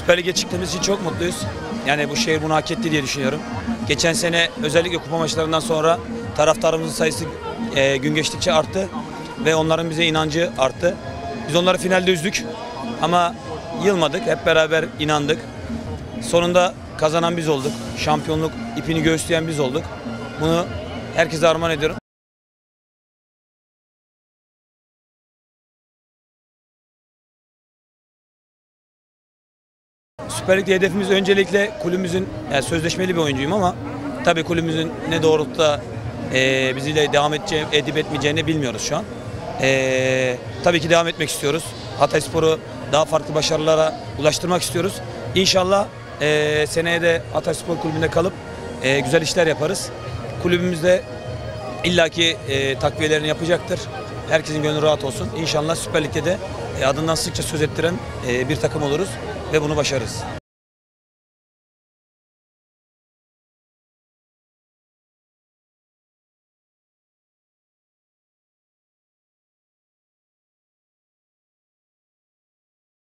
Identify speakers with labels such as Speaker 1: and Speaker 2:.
Speaker 1: Süper Lig'e çıktığımız için çok mutluyuz. Yani bu şehir bunu hak etti diye düşünüyorum. Geçen sene özellikle kupa maçlarından sonra taraftarımızın sayısı gün geçtikçe arttı ve onların bize inancı arttı. Biz onları finalde üzdük ama yılmadık, hep beraber inandık. Sonunda kazanan biz olduk. Şampiyonluk ipini göğüsleyen biz olduk. Bunu herkese armağan ediyorum. Süper Lig'de hedefimiz öncelikle kulübümüzün, yani sözleşmeli bir oyuncuyum ama tabii kulübümüzün ne doğrultuda bizimle devam edip etmeyeceğini bilmiyoruz şu an. Tabii ki devam etmek istiyoruz. Hatayspor'u daha farklı başarılara ulaştırmak istiyoruz. İnşallah seneye de Hatayspor Kulübü'nde kalıp güzel işler yaparız. Kulübümüzde illaki takviyelerini yapacaktır. Herkesin gönlü rahat olsun. İnşallah Süper Lig'de de adından sıkça söz ettiren bir takım oluruz ve bunu başarırız.